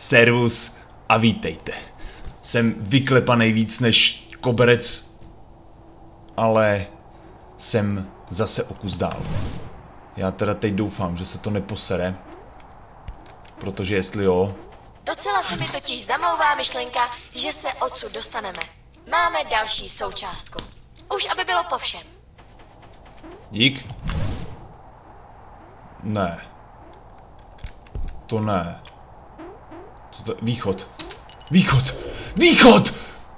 Servus a vítejte. Jsem vyklepaný víc než koberec, ale jsem zase o kus dál. Já teda teď doufám, že se to neposere, protože jestli jo... Docela se mi totiž zamlouvá myšlenka, že se odsud dostaneme. Máme další součástku. Už aby bylo po všem. Dík. Ne. To ne. Co to? Východ. Východ! Východ!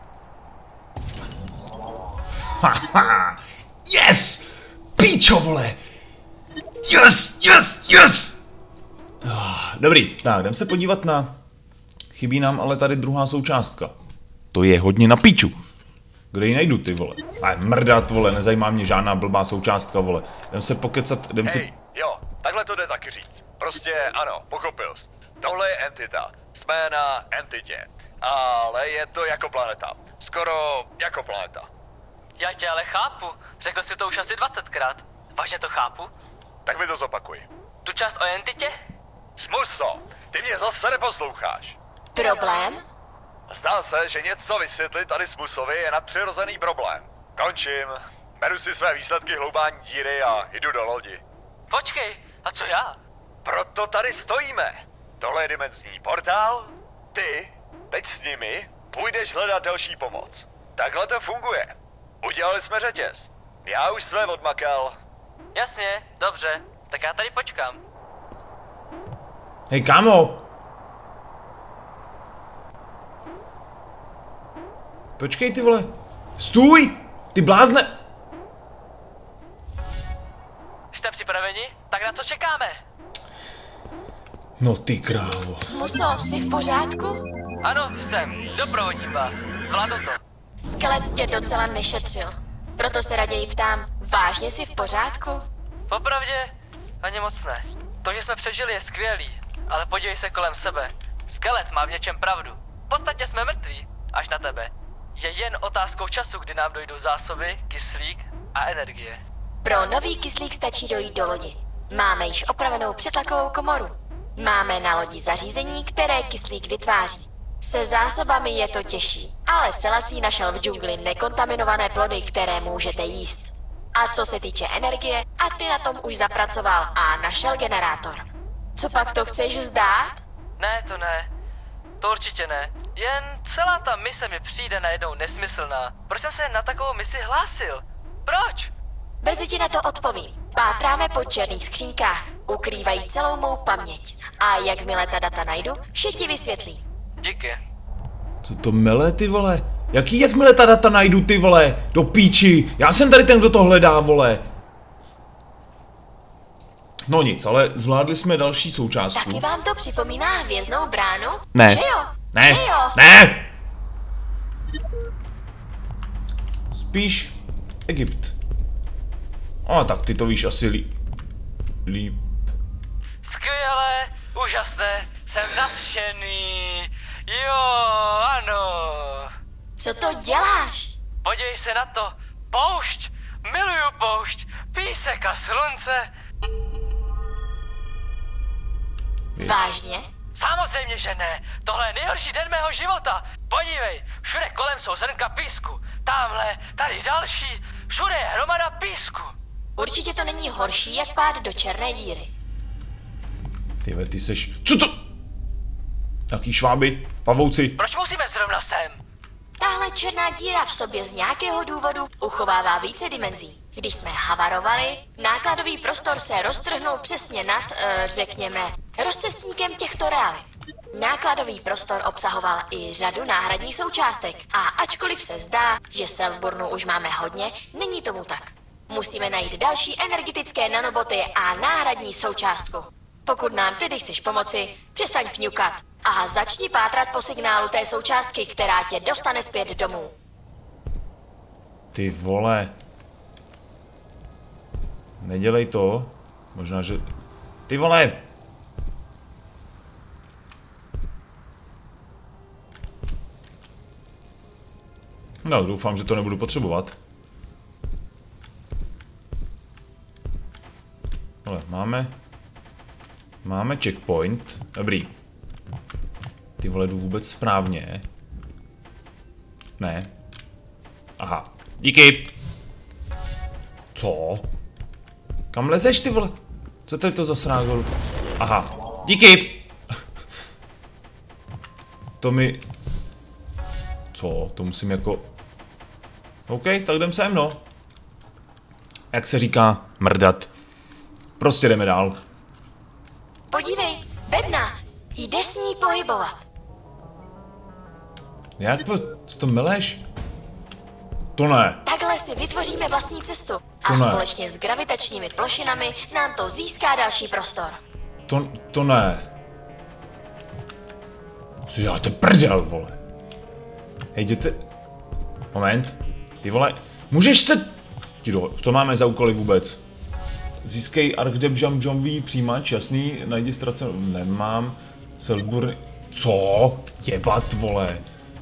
Haha! Yes! Píčo, vole! Yes! Yes! Yes! Dobrý, tak jdem se podívat na... Chybí nám ale tady druhá součástka. To je hodně na píču. Kde ji najdu, ty vole? Mrdat, vole, nezajímá mě žádná blbá součástka, vole. Jdem se pokecat, jdem si... Jo, takhle to jde taky říct. Prostě ano, pochopil jsi. Tohle je entita. Jsme na entitě. Ale je to jako planeta. Skoro jako planeta. Já tě ale chápu. Řekl jsi to už asi 20krát. Vážně to chápu? Tak mi to zopakuj. Tu část o entitě? Smuso, ty mě zase neposloucháš. Problém? Zdá se, že něco vysvětlit tady Smusovi je nadpřirozený problém. Končím. Beru si své výsledky hloubání díry a jdu do lodi. Počkej, a co já? Proto tady stojíme. Tohle je dimenzní portál. Ty, teď s nimi, půjdeš hledat další pomoc. Takhle to funguje. Udělali jsme řetěz. Já už své odmakal. Jasně, dobře, tak já tady počkám. Hej, kámo! Počkej, ty vole. Stůj! Ty blázne! Jste připraveni? Tak na co čekáme? No ty krávo. Smuso, jsi v pořádku? Ano, jsem. Doprovodím vás. Zvládnu to. Skelet tě docela nešetřil. Proto se raději ptám, vážně jsi v pořádku? Popravdě, ani moc ne. To, že jsme přežili, je skvělý. Ale podívej se kolem sebe. Skelet má v něčem pravdu. V podstatě jsme mrtví. Až na tebe. Je jen otázkou času, kdy nám dojdou zásoby, kyslík a energie. Pro nový kyslík stačí dojít do lodi. Máme již opravenou přetlakovou komoru. Máme na lodi zařízení, které kyslík vytváří. Se zásobami je to těžší, ale Selassie našel v džungli nekontaminované plody, které můžete jíst. A co se týče energie, a ty na tom už zapracoval a našel generátor. Co pak to chceš vzdát? Ne, to ne. To určitě ne. Jen celá ta mise mi přijde najednou nesmyslná. Proč jsem se na takovou misi hlásil? Proč? Brzy ti na to odpovím. Pátráme po černých skřínkách. Ukrývají celou mou paměť. A jakmile ta data najdu, vše ti vysvětlím. Díky. Co to mele, ty vole? Jakmile ta data najdu, ty vole? Do píči. Já jsem tady ten, kdo to hledá, vole. No nic, ale zvládli jsme další součástku. Taky vám to připomíná hvězdnou bránu? Ne. Že jo? Ne. Že jo? Ne. Spíš Egypt. A tak ty to víš asi líp. Skvělé, úžasné, jsem nadšený. Jo, ano. Co to děláš? Podívej se na to. Poušť, miluju poušť, písek a slunce. Vážně? Samozřejmě, že ne. Tohle je nejhorší den mého života. Podívej, všude kolem jsou zrnka písku. Tamhle, tady další. Všude je hromada písku. Určitě to není horší, jak pád do černé díry. Ty seš... Co to? Jaký šváby? Pavouci? Proč musíme zrovna sem? Tahle černá díra v sobě z nějakého důvodu uchovává více dimenzí. Když jsme havarovali, nákladový prostor se roztrhnul přesně nad, řekněme, rozcestníkem těchto realit. Nákladový prostor obsahoval i řadu náhradních součástek a ačkoliv se zdá, že Selfburnu už máme hodně, není tomu tak. Musíme najít další energetické nanoboty a náhradní součástku. Pokud nám tedy chceš pomoci, přestaň fňukat a začni pátrat po signálu té součástky, která tě dostane zpět domů. Ty vole. Nedělej to. Možná, že... Ty vole. No, doufám, že to nebudu potřebovat. Ale máme checkpoint. Dobrý. ty vole, jdu vůbec správně? Ne. Aha. Díky. Co? Kam lezeš, ty vole? Co to je to za srágol? Aha. Díky. To mi... Co? To musím jako... OK, tak jdem sem, no. Jak se říká, mrdat. Prostě jdeme dál. Podívej, bedna, jde s ní pohybovat. Jak to? Co to meleš? To ne. Takhle si vytvoříme vlastní cestu a To ne. společně s gravitačními plošinami nám to získá další prostor. To ne. Co děláte prdel, vole? Hej, jděte... Moment. Ty vole, můžeš se... Co máme za úkoly vůbec? Získej Archdep-Jump-Jumpy přijímač, jasný, najdi ztracenou... Nemám. Saltburn... Co? Jebat, vole.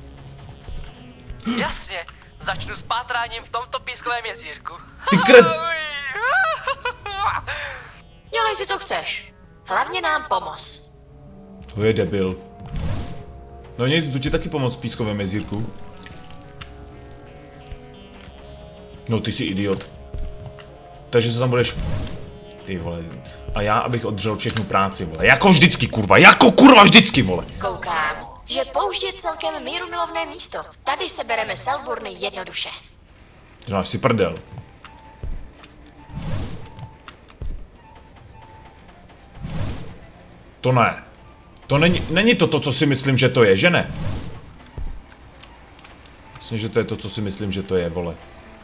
Jasně, začnu s pátráním v tomto pískovém jezírku. Ty kret... Dělej si, co chceš. Hlavně nám pomoz. To je debil. No nic, jdu ti taky pomoct v pískovém jezírku. No ty jsi idiot. Takže se tam budeš... Ty vole. A já, abych odřel všechnu práci, vole. Jako vždycky, kurva. Jako kurva vždycky, vole. Koukám, že poušť je celkem mírumilovné místo. Tady se bereme Saltburny jednoduše. Děláš si prdel. To ne. To není to, co si myslím, že to je, že ne? Myslím, že to je to, co si myslím, že to je, vole.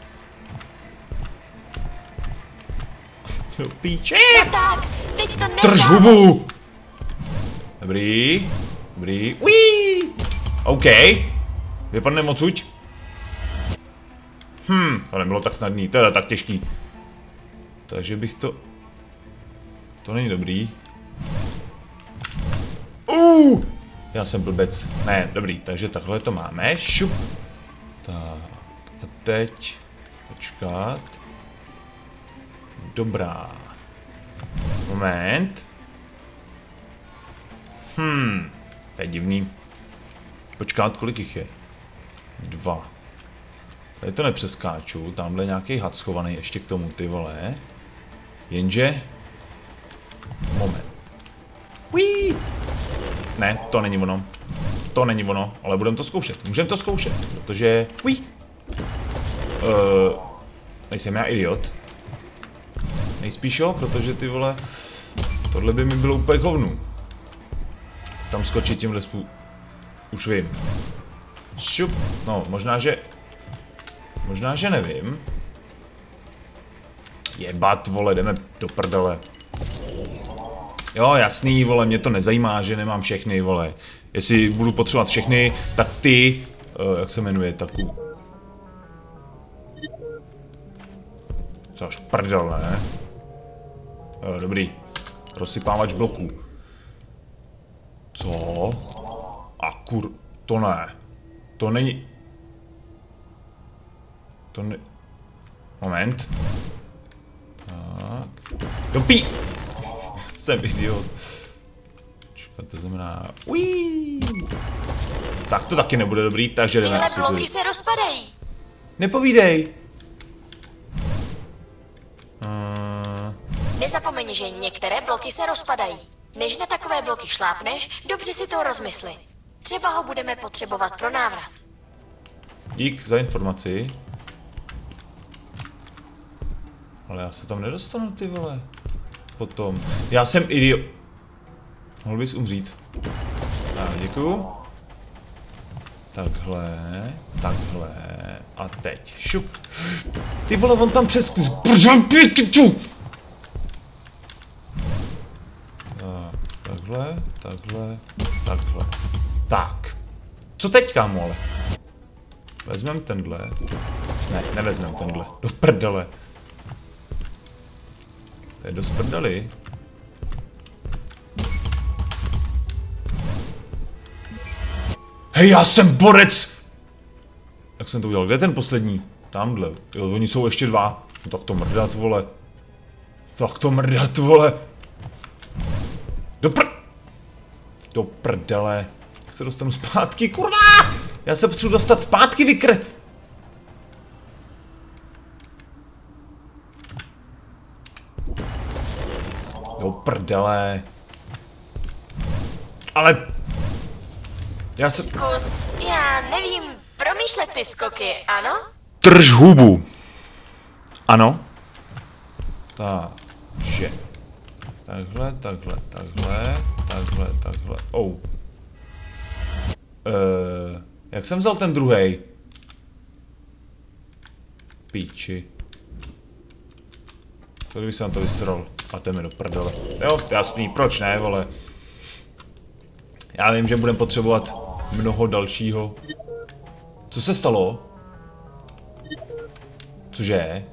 Do píče. No tak, teď to Drž nezdáme. hubu! Dobrý. Dobrý. Uí! OK. Vypadneme odsud. To nebylo tak snadný, to je tak těžký. Takže bych to... To není dobrý. Já jsem blbec. Ne, dobrý, takže takhle to máme. Šup. Tak. A teď... Počkat. Dobrá. Moment. To je divný. Počkat, kolik jich je? 2. Tady to nepřeskáču, tamhle nějaký had schovaný ještě k tomu, ty vole. Jenže... Moment. Uí. Ne, to není ono. To není ono, ale budeme to zkoušet. Můžeme to zkoušet, protože... Uí. Nejsem já idiot. Nejspíš jo, protože ty vole... Tohle by mi bylo úplně k hovnu. Tam skočit tímhle už vím. Šup. No, možná, že nevím. Jebat, vole, jdeme do prdele. Jo, jasný, vole, mě to nezajímá, že nemám všechny, vole. Jestli budu potřebovat všechny, tak ty... jak se jmenuje, taku... Co až prdel, ne? Jo, dobrý. Rozsypávač bloků. Co? A to ne. To není... To ne... Moment. Tak. Dopí! Jsem idiot. Počkat, to znamená... Uí! Tak to taky nebude dobrý, takže jdeme Tyhle asi bloky tudy. se rozpadají. Nepovídej! Nezapomeň, že některé bloky se rozpadají. Než na takové bloky šlápneš, dobře si to rozmysli. Třeba ho budeme potřebovat pro návrat. Dík za informaci. Ale já se tam nedostanu, ty vole. Potom. Já jsem idiot. Mohl bys umřít. Tak, děkuju. Takhle. A teď. Šup. Ty vole, on tam takhle. Tak. Co teď, kámo, ale? Vezmem tenhle. Ne, nevezmem tenhle. Do prdele. To je dost prdeli. Hej, já jsem borec! Jak jsem to udělal? Kde je ten poslední? Tamhle. Jo, oni jsou ještě 2. No tak to mrdat, vole. Do prdele. Jak se dostanu zpátky, kurva! Já se potřebuji dostat zpátky, vykre... Jo, prdele. Ale... Já se... Zkus, já nevím, promýšlet ty skoky, ano? Drž hubu. Ano. Takže. Takhle, takhle, takhle, takhle, takhle. Oh. Jak jsem vzal ten druhej? Píči. To kdyby jsem to vysrol. A jdeme do prdele. Jo, jasný, proč ne, vole. Já vím, že budeme potřebovat mnoho dalšího. Co se stalo? Cože?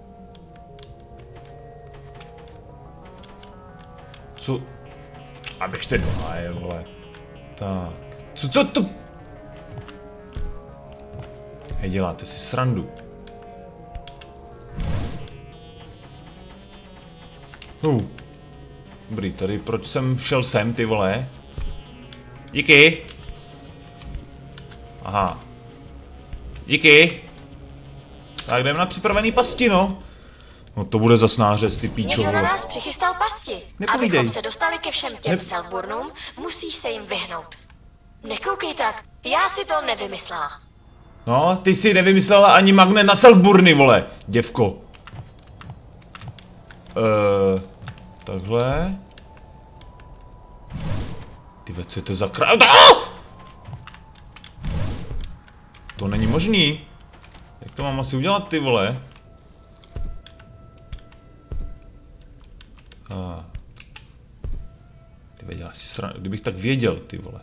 Co? A běžte do háje, vole. Tak. Co to? Hej, děláte si srandu. Dobrý, tady proč jsem šel sem, ty vole? Díky. Aha. Díky. Tak jdem na připravený pasti, no. No to bude zas nářez, ty píčo. Někdo na nás přichystal pasti. Nepovídej. Abychom se dostali ke všem těm Selfburnům, musíš se jim vyhnout. Nekoukej tak, já si to nevymyslela. No, ty si nevymyslela ani magnet na Selfburny, vole, děvko. Takhle. Ty ve, co je to za To není možný. Jak to mám asi udělat, ty vole? Ty ve, děláš si srandu, kdybych tak věděl, ty vole.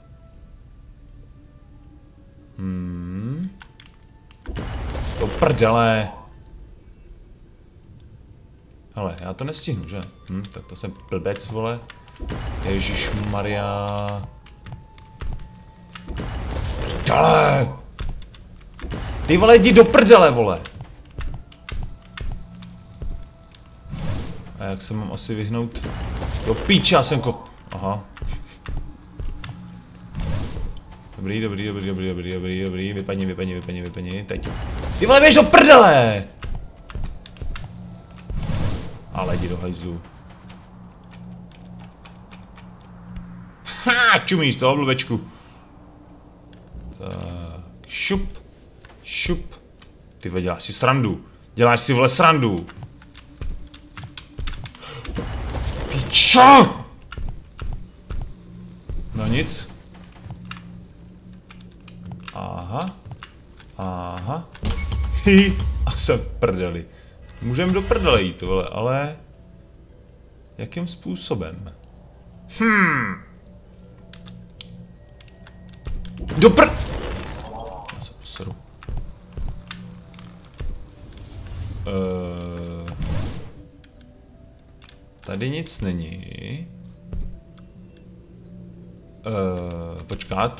To prdele. Hele, já to nestihnu, že? Tak to jsem blbec, vole. Ježišmarja. Prdele. Ty vole, jdi do prdele, vole. A jak se mám asi vyhnout? Do píče, já jsem Aha. Dobrý. Vypadni, teď. Ty vole, běž do prdele! Ale jdi do hajzlu. Ha, čumíš, co, blbečku? Tak, šup. Ty ve, děláš si srandu. Děláš si, vole, srandu. Pičo! No nic. Aha. A jsem v prdeli. Můžeme do prdele jít, vole, ale... Jakým způsobem? Do Já se poseru. Tady nic není. Počkat.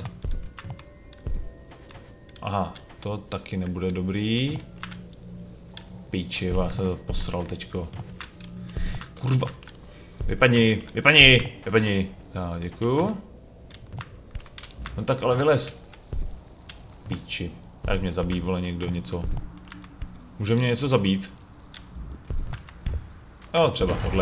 Aha, to taky nebude dobrý. Píči, já jsem to posral teďko. Kurva. Vypadni. Tak, děkuju. No tak ale vylez. Píči. Tak mě zabít, vole, někdo něco. Může mě něco zabít? Jo, třeba tohle.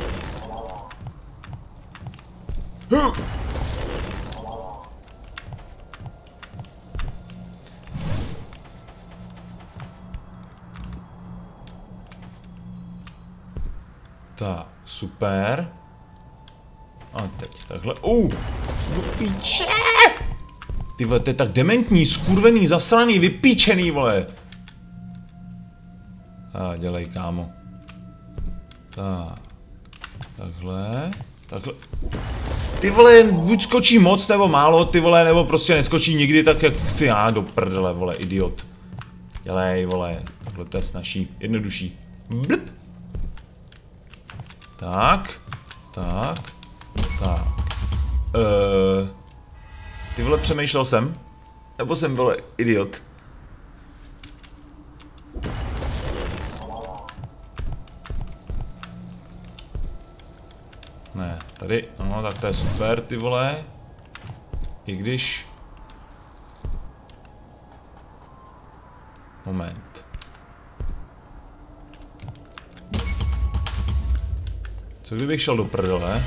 Tak, super. A teď takhle. Do píče! Ty vole, to je tak dementní, skurvený, zasraný, vypíčený, vole. A dělej, kámo. Tak. Takhle. Ty vole, buď skočí moc nebo málo, ty vole, nebo prostě neskočí nikdy tak, jak chci já, do prdele, vole, idiot. Dělej, vole, takhle to je snažší, jednodušší. Blip. Tak. Ty vole, přemýšlel jsem? Nebo jsem, vole, idiot? Ne, tady, no, tak to je super, ty vole. I když... Moment. Co kdybych šel do prdele?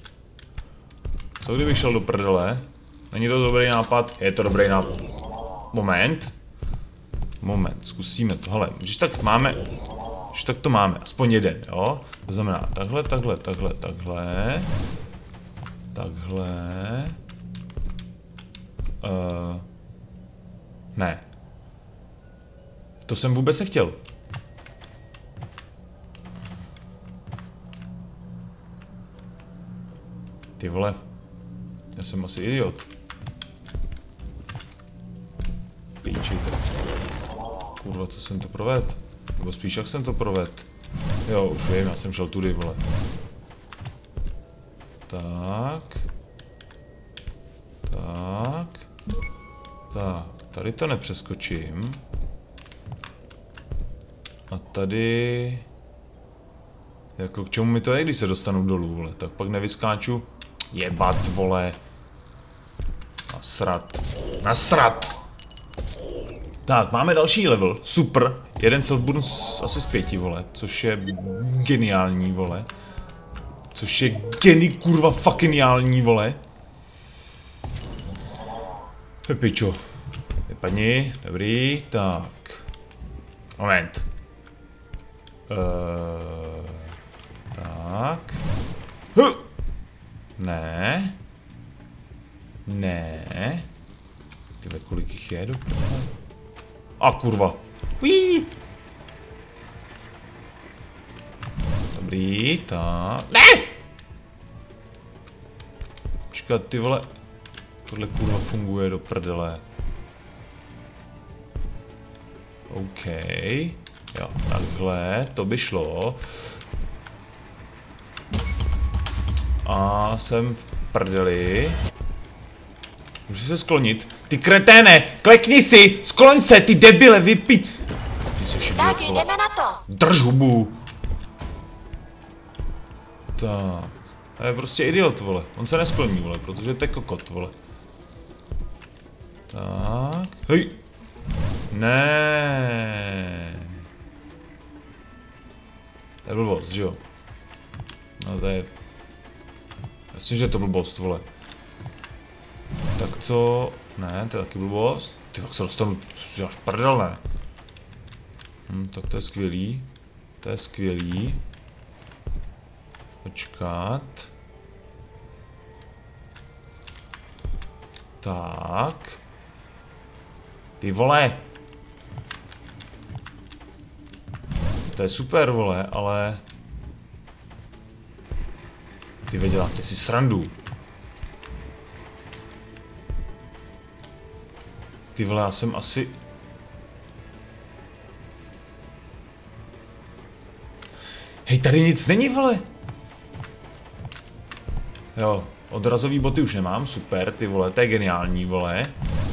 Co kdybych šel do prdele? Není to dobrý nápad? Je to dobrý nápad. Moment. Moment, zkusíme to. Hele, když tak máme... Když tak to máme, aspoň jeden, jo? To znamená takhle, takhle, takhle, takhle. Takhle. Ne. To jsem vůbec nechtěl. Ty vole. Já jsem asi idiot. Píčejte. Kurva, co jsem to provedl? Nebo spíš jak jsem to provedl? Jo, už vím, já jsem šel tudy, vole. Tak. Tak. Tak, tady to nepřeskočím. A tady... Jako k čemu mi to je, když se dostanu dolů, vole? Tak pak nevyskáču. Jebat, vole. Nasrat. Nasrat! Tak, máme další level. Super. Jeden self-bonus asi z 5, vole. Což je geniální, vole. Což je kurva fuckingiální, vole. Pičo. Vypadni. Dobrý. Tak. Moment. Tak. Ne. Ne. Tyhle, kolik jich je? A kurva. Uí. Dobrý, tak. Ne! Počkat, ty vole. Tohle kurva funguje do prdele. OK. Jo, takhle, to by šlo. A jsem v prdeli. Můžu se sklonit? Ty kreténe, klekni si, skloň se, ty debile, vypít. Tak jdeme na to. Drž hubu. Tak. To je prostě idiot, vole. On se neskloní, vole, protože to je kokot, vole. Tak. Hej. Ne. To je blbost, že jo? No to je... Jasně, že je to blbost, vole. Tak co? Ne, to je taky blbost. Ty fakt se dostanu, až prdel, ne? Tak to je skvělý. To je skvělý. Počkat. Tak. Ty vole. To je super, vole, ale... Ty vy děláte si srandu. Ty vole, já jsem asi... Hej, tady nic není, vole. Jo, odrazový boty už nemám, super, ty vole, to je geniální, vole.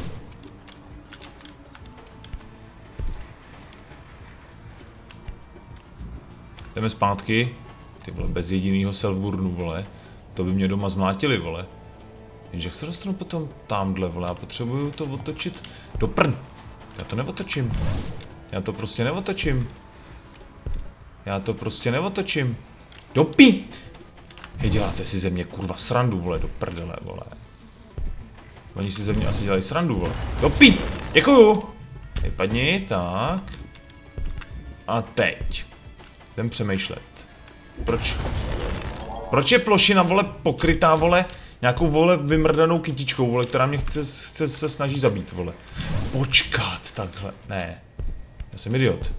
Jdeme zpátky. Ty vole, bez jedinýho self-burnu, vole. To by mě doma zmlátili, vole. Jenže jak se dostanu potom tamhle, vole, já potřebuju to otočit do prd. Já to neotočím. Já to prostě neotočím. Já to prostě neotočím. Do pí! Hej, děláte si ze mě kurva srandu, vole, do prdele, vole. Oni si ze mě asi dělají srandu, vole. Do pí! Děkuju! Hej, padni, tak. A teď. Jdem přemýšlet. Proč je plošina, vole, pokrytá, vole, nějakou, vole, vymrdanou kytičkou, vole, která mě chce se snaží zabít, vole. Počkat, takhle, ne. Já jsem idiot.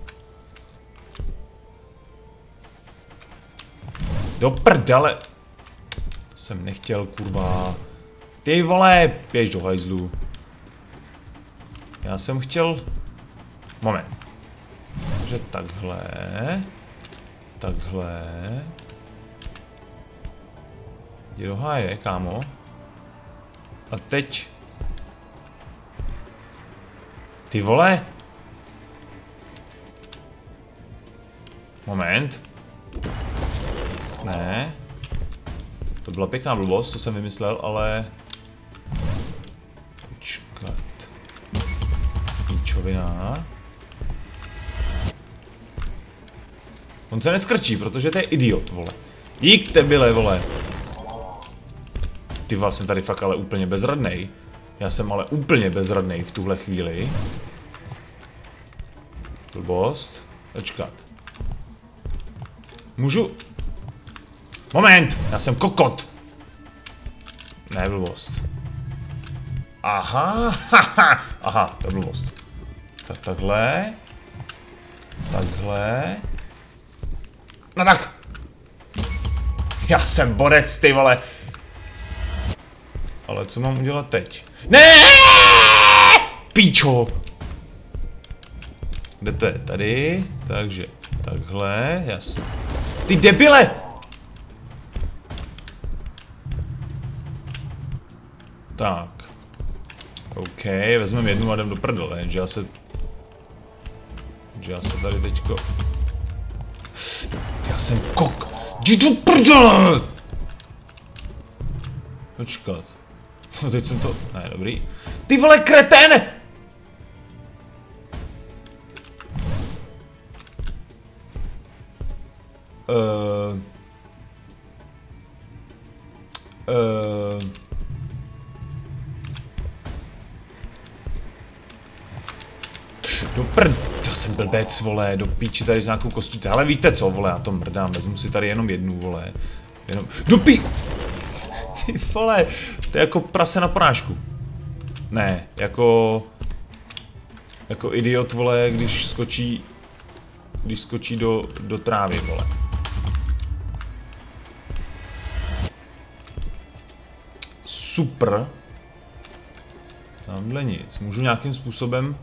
Do prdele. To jsem nechtěl, kurva. Ty vole, běž do hajzlu. Já jsem chtěl... Moment. Že takhle. Takhle. Jdi do háje, kámo. A teď... Ty vole. Moment. Ne. To byla pěkná blbost, to jsem vymyslel, ale... Hovina. On se neskrčí, protože to je idiot, vole. Dík tebyle, vole. Ty vlastně tady fakt ale úplně bezradnej. Já jsem ale úplně bezradnej v tuhle chvíli. Blbost. Počkat. Můžu? Moment! Já jsem kokot! Ne, blbost. Aha, haha. Aha, to je blbost. Tak takhle. Takhle. No tak. Já jsem borec, ty vole. Ale co mám udělat teď? Ne! Píčo! Kde to je? Tady. Takže takhle, jasně. Ty debile! Tak. OK, vezmeme jednu a jdem do prdele, jenže já se tady teďko... Já jsem kok! Jdi do prdele! Počkat. No teď jsem to... Ne, dobrý. Ty vole kretén! Do já jsem blbec, vole, do píči tady s nějakou kostí. Ale víte co, vole, já to mrdám, vezmu si tady jenom jednu, vole. Jenom, do pí... Ty vole, to je jako prase na porážku. Ne, jako idiot, vole, když skočí do trávy, vole. Super. Tamhle nic, můžu nějakým způsobem...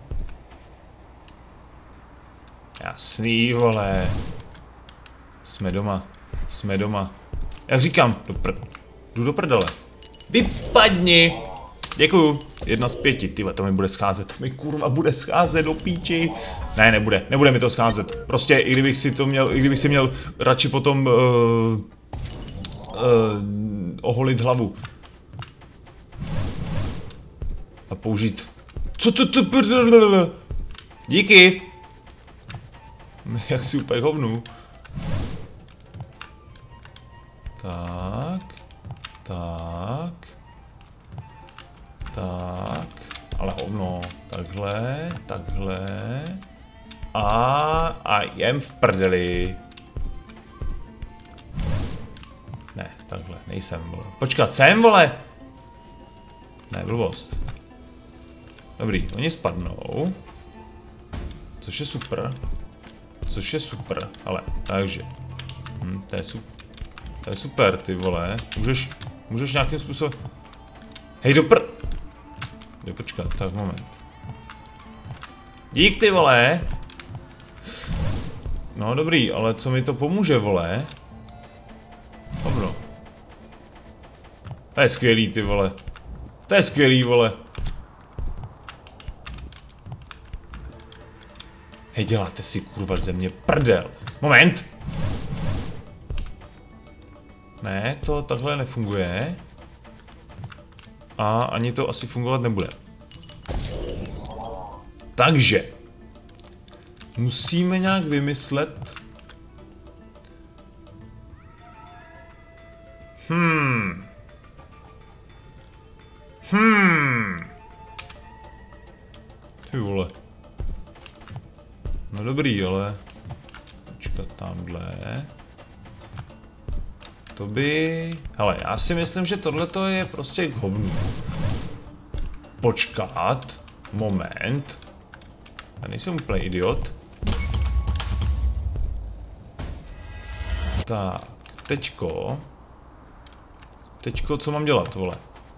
Jasný, vole. Jsme doma. Jak říkám, jdu do prdele. Vypadni! Děkuju. 1 z 5, tyhle, to mi bude scházet. To mi kurva bude scházet do píči. Ne, nebude mi to scházet. Prostě, i kdybych si měl radši potom oholit hlavu. A použít. Co to? Díky. Jak si úplně hovnu. Tak. Ale hovno. Takhle. A jem v prdeli. Ne, takhle, nejsem, vole. Počkat, jsem, vole. Ne, blbost. Dobrý, oni spadnou. Což je super, ale, takže. To je super, ty vole. Můžeš nějakým způsobem... Hej, Jo, počkat, tak moment. Dík, ty vole. No dobrý, ale co mi to pomůže, vole? Dobro. To je skvělý, ty vole. To je skvělý, vole. Hej, děláte si kurva ze mě prdel. Moment. Ne, to takhle nefunguje. A ani to asi fungovat nebude. Takže. Musíme nějak vymyslet. Ty vole. No dobrý, ale... Počkat, tamhle. To by... Hele, já si myslím, že tohleto je prostě k hovnu. Počkat. Moment. Já nejsem úplně idiot. Tak, teďko, co mám dělat, vole?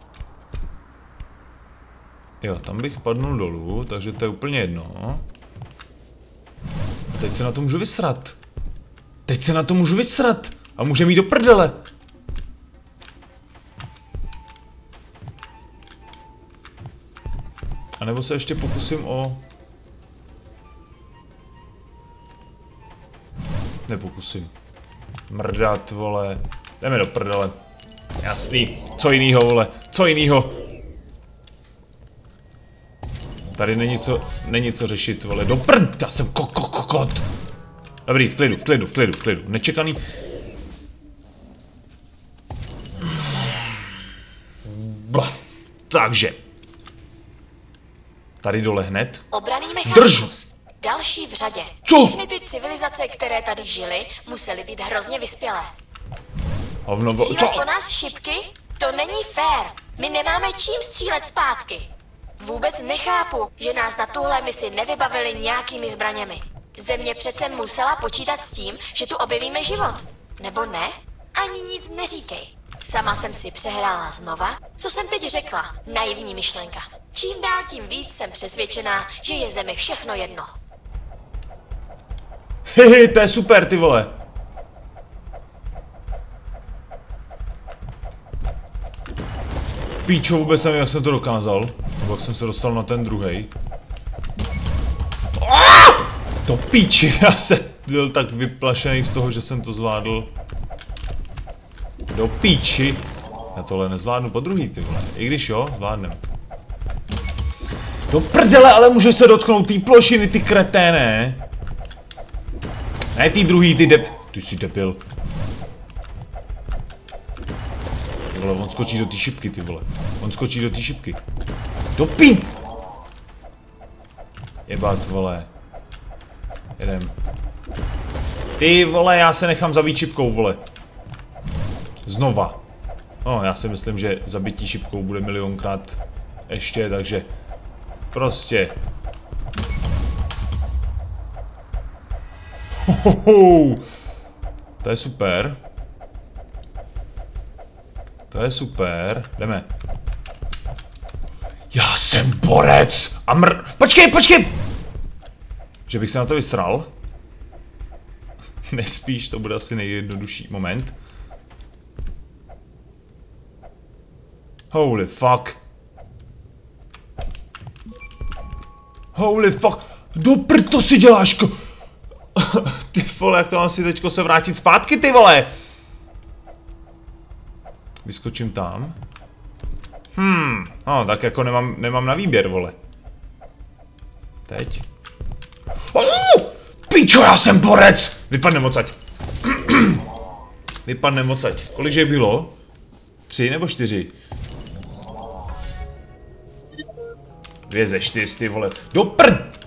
Jo, tam bych padnul dolů, takže to je úplně jedno. A teď se na to můžu vysrat. A může mít do prdele. A nebo se ještě pokusím o... Nepokusím. Mrdat, vole. Jdeme do prdele. Jasný. Co jinýho, vole. Co jinýho? Tady není co řešit, vole, do prd, já jsem kokot. Dobrý, v klidu, nečekaný. Takže. Tady dole hned. Obranný mechanismus. Další v řadě. Co? Všechny ty civilizace, které tady žily, musely být hrozně vyspělé. Co? Střílet po nás šipky? To není fér. My nemáme čím střílet zpátky. Vůbec nechápu, že nás na tuhle misi nevybavili nějakými zbraněmi. Země přece musela počítat s tím, že tu objevíme život. Nebo ne? Ani nic neříkej. Sama jsem si přehrála znova, co jsem teď řekla. Naivní myšlenka. Čím dál tím víc jsem přesvědčená, že je Zemi všechno jedno. Hehe, to je super, ty vole. Píčo, vůbec nevím, jak jsem to dokázal. Nebo jak jsem se dostal na ten druhej. To píči, já jsem byl tak vyplašený z toho, že jsem to zvládl. Do píči. Já tohle nezvládnu po druhý, ty vole. I když jo, zvládnem. Do prdele, ale může se dotknout té plošiny, ty kreténe. Ne, ty druhý, ty jsi debil. Ty vole, on skočí do té šipky, ty vole. On skočí do té šipky. Do pí! Jebat, vole. Jedem. Ty vole, já se nechám zabít šipkou, vole. Znova. No, já si myslím, že zabití šipkou bude milionkrát ještě, takže prostě. Hohoho. To je super. To je super. Jdeme. Já jsem borec! A Počkej! Že bych se na to vysral? Nespíš, to bude asi nejjednodušší moment. Holy fuck. Holy fuck. Do prd, to si děláš, Ty vole, jak to mám si teďko se vrátit zpátky, ty vole? Vyskočím tam. No, tak jako nemám na výběr, vole. Teď. Pičo, já jsem borec! Vypadnem odsaď. Vypadnem odsaď. Kolikže bylo? 3 nebo 4? 2 ze 4, ty vole. Do prd!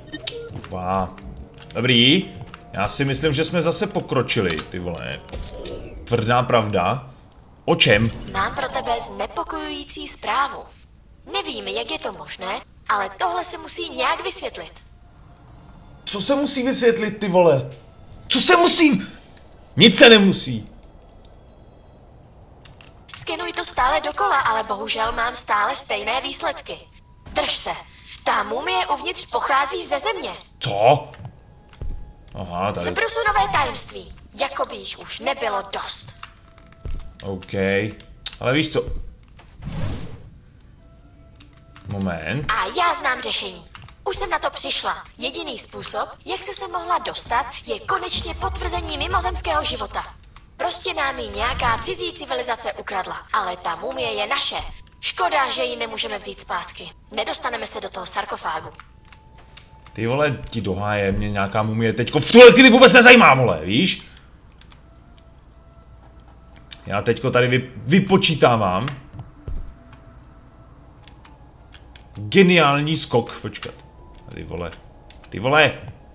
Dobrý. Já si myslím, že jsme zase pokročili, ty vole. Tvrdá pravda. O čem? Mám pro tebe znepokojující zprávu. Nevím, jak je to možné, ale tohle se musí nějak vysvětlit. Co se musí vysvětlit, ty vole? Co se musí? Nic se nemusí. Skenuji to stále dokola, ale bohužel mám stále stejné výsledky. Drž se. Ta mumie uvnitř pochází ze Země. Co? Aha, tady. Zbrusu nové tajemství. Jako by jich už nebylo dost. OK. Ale víš co? Moment. A já znám řešení. Už jsem na to přišla. Jediný způsob, jak se sem mohla dostat, je konečně potvrzení mimozemského života. Prostě nám ji nějaká cizí civilizace ukradla, ale ta mumie je naše. Škoda, že ji nemůžeme vzít zpátky. Nedostaneme se do toho sarkofágu. Ty vole, ti do háje, mě nějaká mumie teďko v tuhle chvíli vůbec nezajímá, vole, víš? Já teďko tady vypočítávám. Geniální skok, počkat. Ty vole. Ty vole.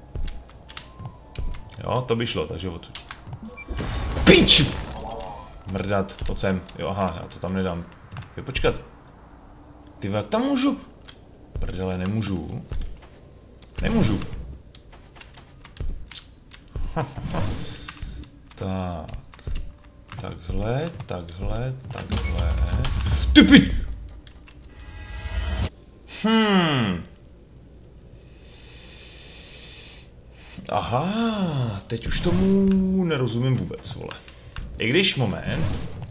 Jo, to by šlo, takže odsud. Píči! Mrdat, pojď sem. Jo, aha, já to tam nedám. Počkat. Ty jak tam můžu? Prdele, nemůžu. Nemůžu. Tak. Takhle. Ty pič! Aha, teď už tomu nerozumím vůbec, vole. I když, moment.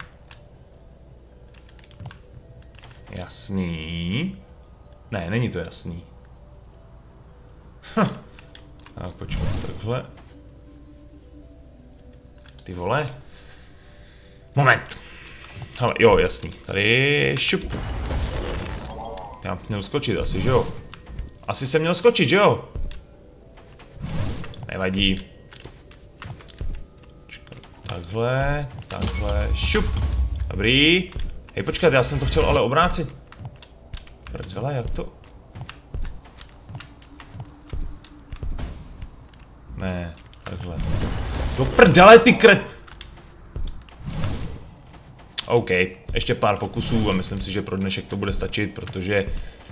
Jasný. Ne, není to jasný. Tak počkej, takhle. Ty vole. Moment. Hele, jo, jasný. Tady šup. Já měl skočit asi, že jo? Asi jsem měl skočit, že jo? Nevadí. Takhle, šup. Dobrý. Hej, počkat, já jsem to chtěl ale obrátit. Prdele, jak to? Ne, takhle. Do prdele, ty kret... OK, ještě pár pokusů a myslím si, že pro dnešek to bude stačit, protože...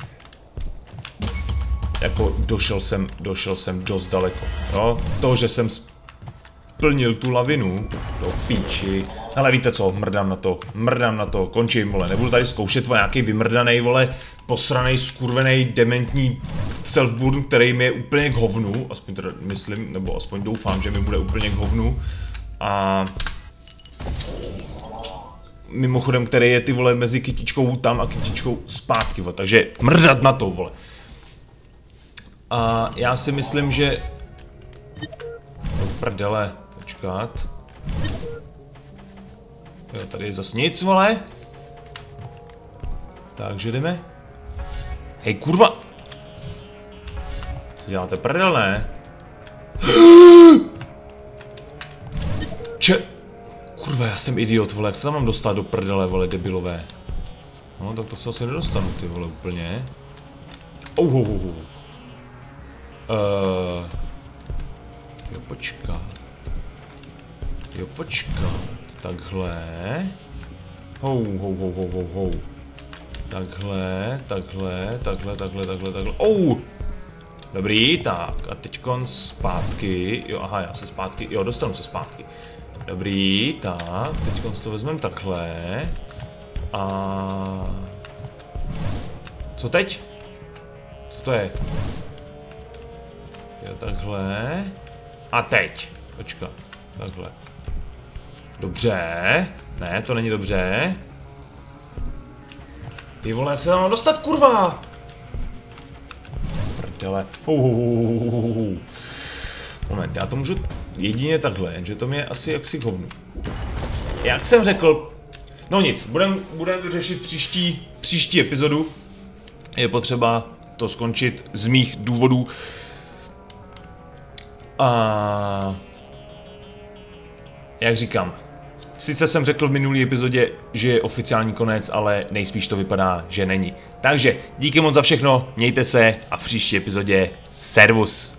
Jako došel jsem dost daleko, jo? To, že jsem splnil tu lavinu, do píči. Ale víte co, mrdám na to, končím, vole, nebudu tady zkoušet nějaký vymrdanej, vole, posranej, skurvenej, dementní self-burn, který mi je úplně k hovnu, aspoň teda myslím, nebo aspoň doufám, že mi bude úplně k hovnu. A... Mimochodem, který je ty vole mezi kytičkou tam a kytičkou zpátky, vole, takže mrdat na to, vole. A já si myslím, že... Do prdele, počkat. Jo, tady je zas nic, vole. Takže jdeme. Hej, kurva! Děláte prdel, ne? Kurva, já jsem idiot, vole, jak se tam mám dostat do prdele, vole, debilové. No, tak to se asi nedostanu, ty vole, úplně. Jo, počkat. Takhle. Takhle. Dobrý, tak. A teďkon zpátky. Jo, aha, já se zpátky. Jo, dostanu se zpátky. Dobrý, tak. Teďkon to vezmeme takhle. A... Co teď? Co to je? Jo, takhle. A teď. Počkat. Takhle. Dobře. Ne, to není dobře. Ty vole, jak se tam mám dostat, kurva? Prdele. Moment, já to můžu jedině takhle, jenže to mi je asi jaksi k hovnu. Jak jsem řekl, no nic, budeme řešit příští epizodu. Je potřeba to skončit z mých důvodů. A jak říkám, sice jsem řekl v minulý epizodě, že je oficiální konec, ale nejspíš to vypadá, že není. Takže díky moc za všechno, mějte se a v příští epizodě servus.